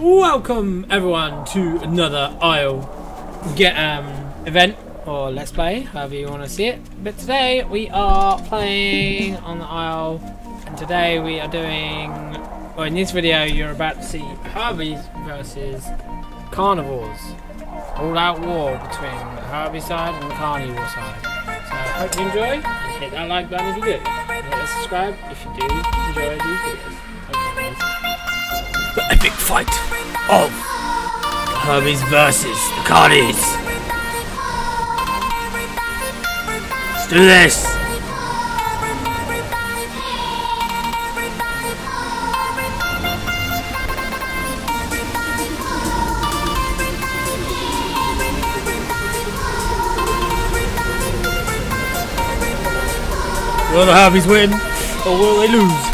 Welcome everyone to another Isle event or let's play, however you want to see it. But today we are playing on the Isle, and today we are doing, well, in this video you're about to see Herbie versus carnivores. All-out war between the Herbie side and the Carni war side. So I hope you enjoy. Hit that like button if you do. And hit that subscribe if you do enjoy these videos. Okay, guys. The epic fight of the Herbies versus the Carnis. Let's do this. Will the Herbies win or will they lose?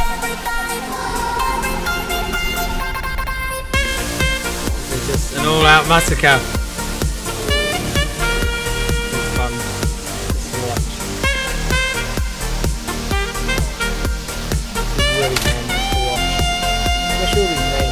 An all-out massacre. It's fun to watch. It's really fun to watch. What's all these names?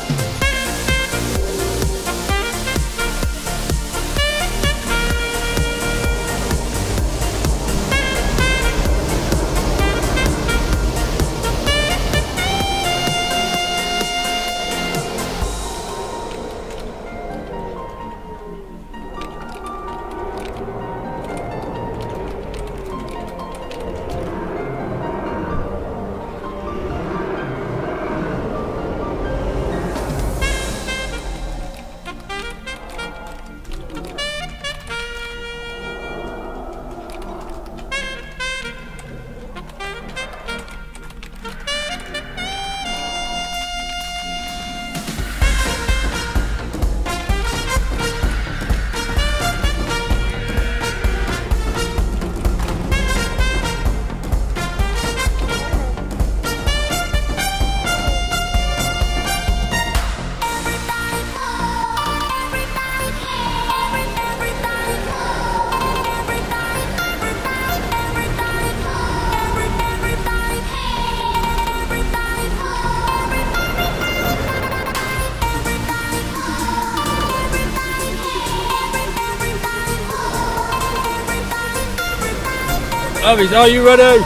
Herbies, are you ready?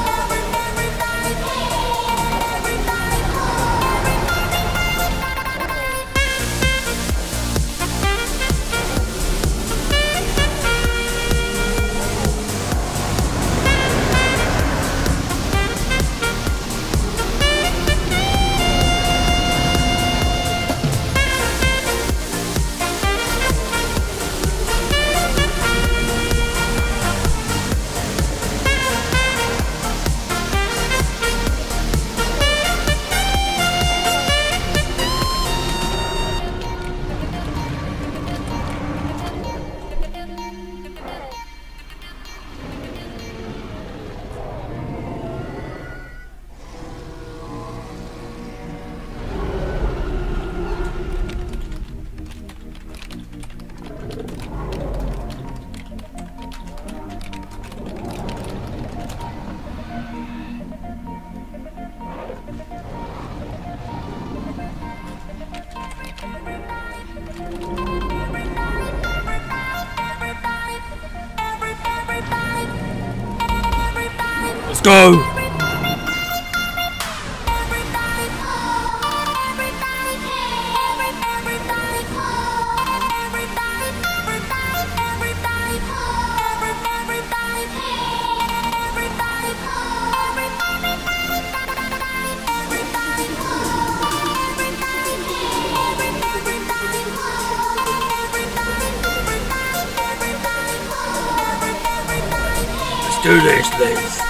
Let's go! Let's do this, Liz.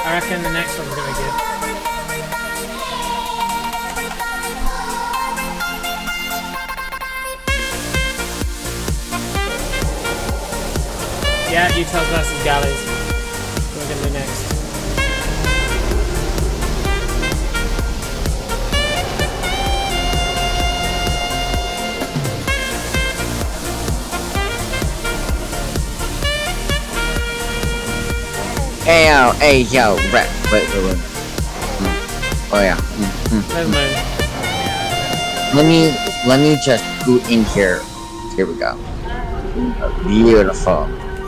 I reckon the next one's gonna be good. Yeah, Utah's versus Galleys. We're gonna do next. Hey yo, wait. Oh yeah. There's Moon. Let me just go in here. Here we go. Beautiful.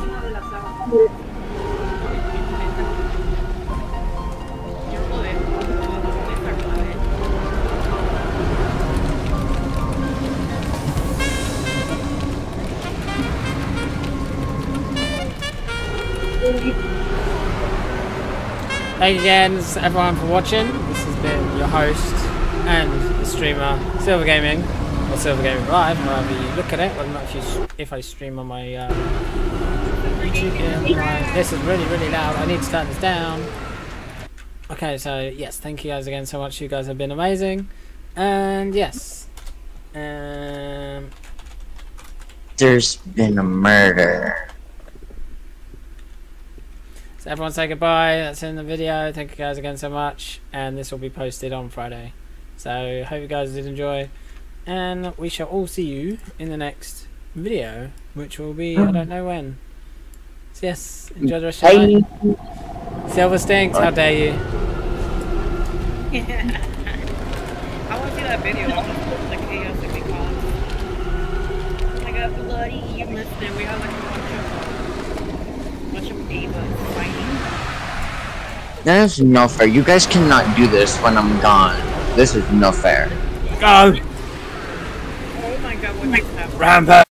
Thank you again, everyone, for watching. This has been your host and the streamer, Silver Gaming, or Silver Gaming Live, however you look at it. Well, not if I stream on my YouTube. This is really, really loud. I need to turn this down. Okay, so yes, thank you guys again so much. You guys have been amazing, and yes, there's been a murder. So everyone say goodbye. That's in the video. Thank you guys again so much. And this will be posted on Friday. So hope you guys did enjoy. And we shall all see you in the next video, which will be, I don't know when. So yes, enjoy the rest of your night. Silver stinks, how dare you. Yeah. I want to see that video. I want to see the chaos that we caused. I got bloody, you missed it. We had like a bunch of divas fighting. That is no fair. You guys cannot do this when I'm gone. This is no fair. Go! Oh my god, what just happened? Rampage!